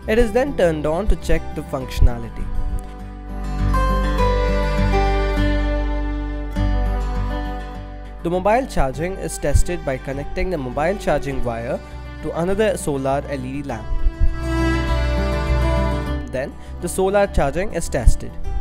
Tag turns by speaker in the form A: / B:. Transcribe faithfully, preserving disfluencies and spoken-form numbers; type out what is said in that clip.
A: It is then turned on to check the functionality. The mobile charging is tested by connecting the mobile charging wire to another solar L E D lamp. Then the solar charging is tested.